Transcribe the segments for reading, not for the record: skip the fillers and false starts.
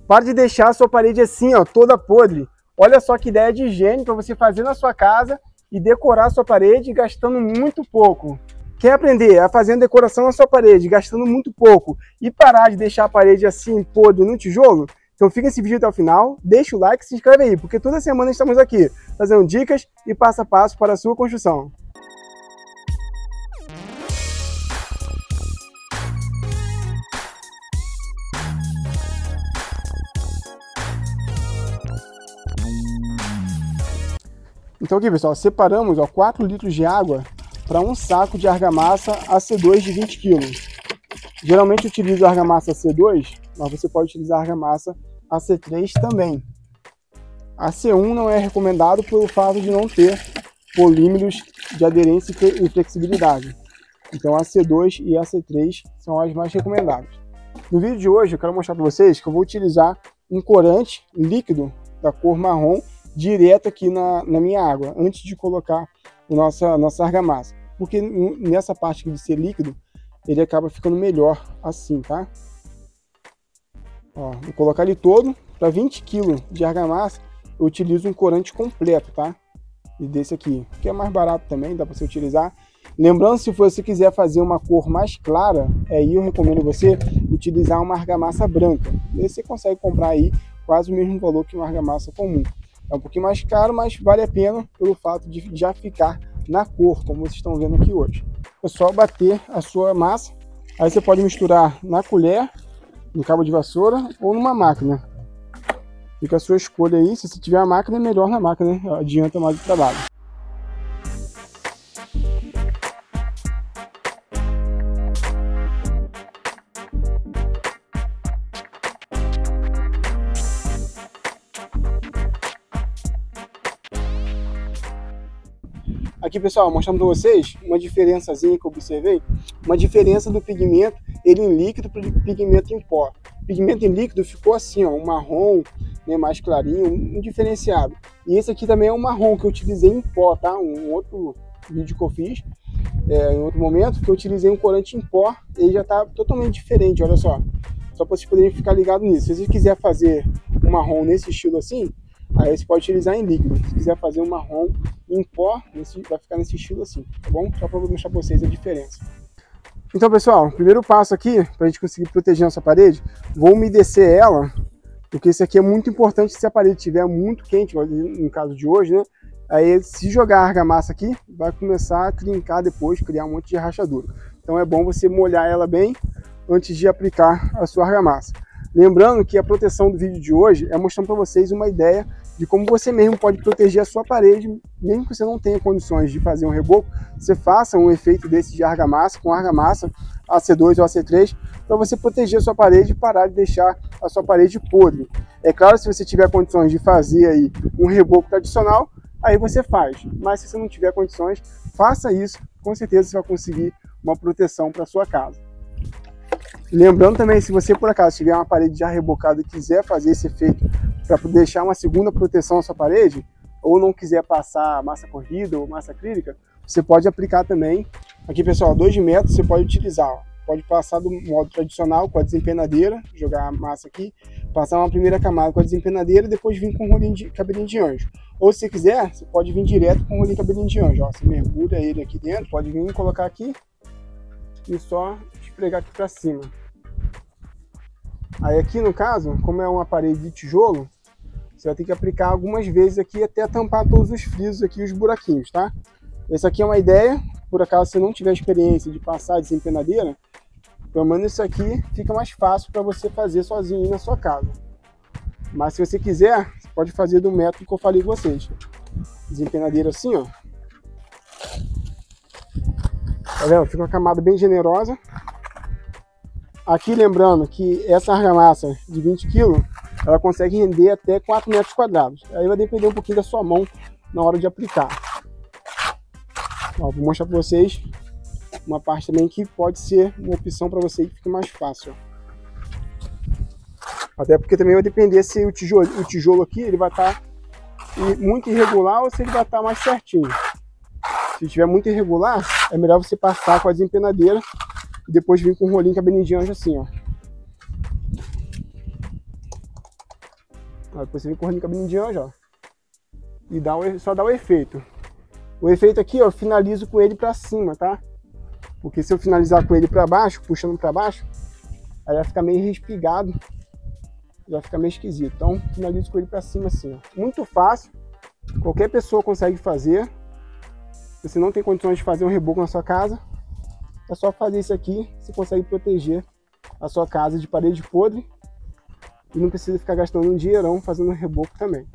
Para de deixar a sua parede assim, ó, toda podre. Olha só que ideia de gênio para você fazer na sua casa e decorar a sua parede gastando muito pouco. Quer aprender a fazer a decoração na sua parede gastando muito pouco e parar de deixar a parede assim podre no tijolo? Então fica esse vídeo até o final, deixa o like e se inscreve aí, porque toda semana estamos aqui trazendo dicas e passo a passo para a sua construção. Então aqui, pessoal, separamos 4 litros de água para um saco de argamassa AC2 de 20 kg. Geralmente eu utilizo argamassa AC2, mas você pode utilizar argamassa AC3 também. A AC1 não é recomendado pelo fato de não ter polímeros de aderência e flexibilidade. Então a AC2 e a AC3 são as mais recomendadas. No vídeo de hoje eu quero mostrar para vocês que eu vou utilizar um corante líquido da cor marrom direto aqui na minha água, antes de colocar a nossa argamassa. Porque nessa parte de ser líquido, ele acaba ficando melhor assim, tá? Ó, vou colocar ele todo. Para 20 kg de argamassa, eu utilizo um corante completo, tá? E desse aqui, que é mais barato também, dá para você utilizar. Lembrando, se você quiser fazer uma cor mais clara, aí eu recomendo você utilizar uma argamassa branca. E você consegue comprar aí quase o mesmo valor que uma argamassa comum. É um pouquinho mais caro, mas vale a pena pelo fato de já ficar na cor, como vocês estão vendo aqui hoje. É só bater a sua massa, aí você pode misturar na colher, no cabo de vassoura ou numa máquina. Fica a sua escolha aí, se você tiver a máquina, é melhor na máquina, né? Adianta mais o trabalho. Aqui, pessoal, mostrando para vocês uma diferençazinha que eu observei, uma diferença do pigmento, ele em líquido para o pigmento em pó. O pigmento em líquido ficou assim, ó, um marrom, né, mais clarinho, um diferenciado. E esse aqui também é um marrom que eu utilizei em pó, tá? Um outro vídeo que eu fiz, em outro momento, que eu utilizei um corante em pó, ele já está totalmente diferente, olha só. Só para vocês poderem ficar ligados nisso. Se você quiser fazer um marrom nesse estilo assim, aí você pode utilizar em líquido. Se quiser fazer um marrom em pó, vai ficar nesse estilo assim, tá bom? Só para mostrar para vocês a diferença. Então, pessoal, o primeiro passo aqui, para a gente conseguir proteger nossa parede, vou umedecer ela, porque isso aqui é muito importante se a parede estiver muito quente, no caso de hoje, né? Aí, se jogar a argamassa aqui, vai começar a trincar depois, criar um monte de rachadura. Então é bom você molhar ela bem antes de aplicar a sua argamassa. Lembrando que a proteção do vídeo de hoje é mostrando para vocês uma ideia de como você mesmo pode proteger a sua parede, mesmo que você não tenha condições de fazer um reboco, você faça um efeito desse de argamassa, com argamassa AC2 ou AC3, para você proteger a sua parede e parar de deixar a sua parede podre. É claro, se você tiver condições de fazer aí um reboco tradicional, aí você faz, mas se você não tiver condições, faça isso, com certeza você vai conseguir uma proteção para a sua casa. Lembrando também, se você por acaso tiver uma parede já rebocada e quiser fazer esse efeito para deixar uma segunda proteção na sua parede, ou não quiser passar massa corrida ou massa acrílica, você pode aplicar também. Aqui, pessoal, 2 metros você pode utilizar. Ó. Pode passar do modo tradicional com a desempenadeira, jogar a massa aqui, passar uma primeira camada com a desempenadeira e depois vir com o rolinho de cabelinho de anjo. Ou se você quiser, você pode vir direto com o rolinho de cabelinho de anjo. Ó. Você mergulha ele aqui dentro, pode vir e colocar aqui e só esfregar aqui para cima. Aí aqui no caso, como é uma parede de tijolo, você vai ter que aplicar algumas vezes aqui até tampar todos os frisos aqui, os buraquinhos, tá? Essa aqui é uma ideia, por acaso você não tiver experiência de passar a desempenadeira, pelo menos isso aqui fica mais fácil para você fazer sozinho na sua casa. Mas se você quiser, você pode fazer do método que eu falei com vocês. Desempenadeira assim, ó. Tá vendo? Fica uma camada bem generosa. Aqui lembrando que essa argamassa de 20 kg, ela consegue render até 4 metros quadrados. Aí vai depender um pouquinho da sua mão na hora de aplicar. Ó, vou mostrar para vocês uma parte também que pode ser uma opção para você que fica mais fácil. Até porque também vai depender se o tijolo aqui ele vai estar muito irregular ou se ele vai estar mais certinho. Se estiver muito irregular, é melhor você passar com a desempenadeira e depois vir com um rolinho cabelinho de anjo assim, ó. Depois você vem correndo com a cabininho de anjo, ó. E só dá o efeito. O efeito aqui, ó, eu finalizo com ele pra cima, tá? Porque se eu finalizar com ele pra baixo, puxando pra baixo, aí vai ficar meio respigado. Vai ficar meio esquisito. Então, finalizo com ele pra cima assim, ó. Muito fácil. Qualquer pessoa consegue fazer. Se você não tem condições de fazer um reboco na sua casa, é só fazer isso aqui. Você consegue proteger a sua casa de parede podre. E não precisa ficar gastando um dinheirão fazendo um reboco também.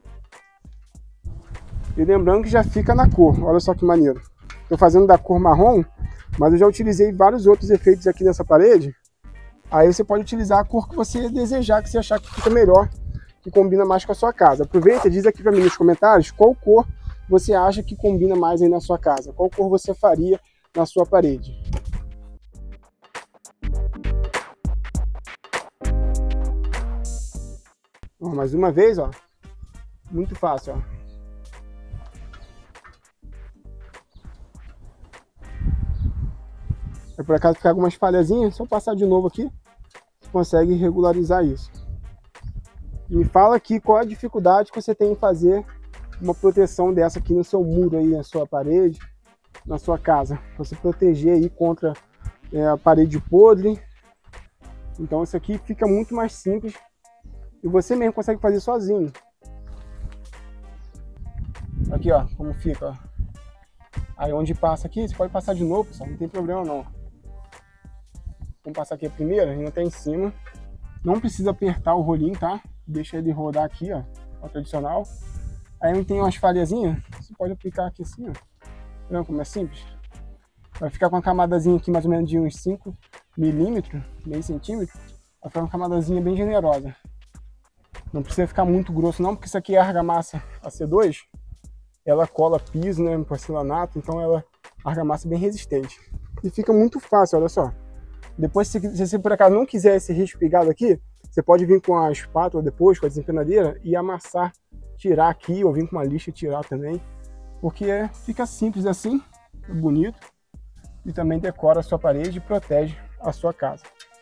E lembrando que já fica na cor. Olha só que maneiro. Estou fazendo da cor marrom, mas eu já utilizei vários outros efeitos aqui nessa parede. Aí você pode utilizar a cor que você desejar, que você achar que fica melhor, que combina mais com a sua casa. Aproveita e diz aqui para mim nos comentários qual cor você acha que combina mais aí na sua casa. Qual cor você faria na sua parede. Ó, mais uma vez, ó. Muito fácil, ó. Se por acaso ficar algumas falhazinhas, só passar de novo aqui, você consegue regularizar isso. Me fala aqui qual a dificuldade que você tem em fazer uma proteção dessa aqui no seu muro aí, na sua parede, na sua casa. Você proteger aí contra a parede podre. Então isso aqui fica muito mais simples e você mesmo consegue fazer sozinho. Aqui, ó, como fica, ó. Aí onde passa aqui, você pode passar de novo, pessoal, não tem problema não. Vamos passar aqui a primeira, ainda tá em cima. Não precisa apertar o rolinho, tá? Deixa ele rodar aqui, ó, o tradicional. Aí onde tem umas falhazinhas, você pode aplicar aqui assim, ó. Vendo como é simples? Vai ficar com uma camadazinha aqui mais ou menos de uns 5 milímetros, meio centímetro. Vai ficar uma camadazinha bem generosa. Não precisa ficar muito grosso não, porque isso aqui é argamassa AC2. Ela cola piso, né, porcelanato, então ela é argamassa bem resistente. E fica muito fácil, olha só. Depois, se você por acaso não quiser esse respigado aqui, você pode vir com a espátula depois, com a desempenadeira, e amassar, tirar aqui, ou vir com uma lixa e tirar também. Porque fica simples assim, bonito, e também decora a sua parede e protege a sua casa.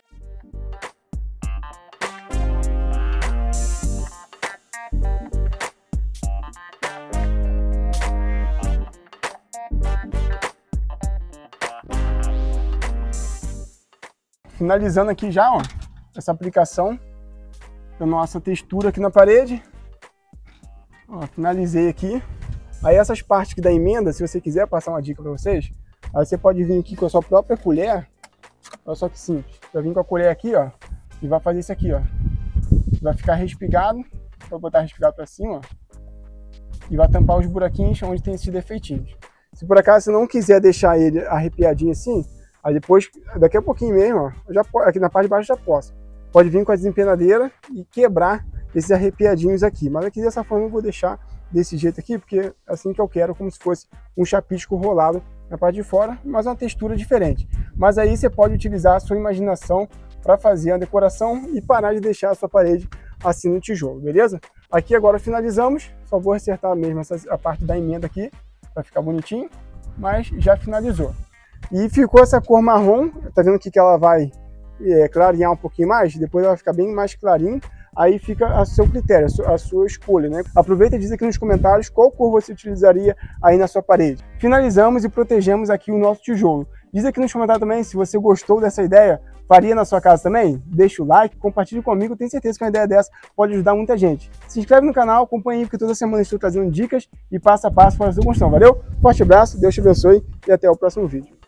Finalizando aqui já, ó, essa aplicação da nossa textura aqui na parede. Ó, finalizei aqui. Aí essas partes aqui da emenda, se você quiser passar uma dica para vocês, aí você pode vir aqui com a sua própria colher. Olha só que simples. Vai vir com a colher aqui, ó, e vai fazer isso aqui, ó. Vai ficar respigado, vou botar respigado para cima, ó, e vai tampar os buraquinhos onde tem esses defeitinhos. Se por acaso você não quiser deixar ele arrepiadinho assim, aí depois, daqui a pouquinho mesmo, ó, aqui na parte de baixo já posso. Pode vir com a desempenadeira e quebrar esses arrepiadinhos aqui. Mas aqui dessa forma eu vou deixar desse jeito aqui, porque é assim que eu quero, como se fosse um chapisco rolado na parte de fora, mas uma textura diferente. Mas aí você pode utilizar a sua imaginação para fazer a decoração e parar de deixar a sua parede assim no tijolo, beleza? Aqui agora finalizamos, só vou acertar mesmo a parte da emenda aqui, para ficar bonitinho, mas já finalizou. E ficou essa cor marrom, tá vendo aqui que ela vai clarear um pouquinho mais, depois ela vai ficar bem mais clarinho, aí fica a seu critério, a sua escolha, né? Aproveita e diz aqui nos comentários qual cor você utilizaria aí na sua parede. Finalizamos e protegemos aqui o nosso tijolo. Diz aqui nos comentários também se você gostou dessa ideia, faria na sua casa também? Deixa o like, compartilhe comigo, tenho certeza que uma ideia dessa pode ajudar muita gente. Se inscreve no canal, acompanhe aí, porque toda semana eu estou trazendo dicas e passo a passo para a sua construção. Valeu? Forte abraço, Deus te abençoe e até o próximo vídeo.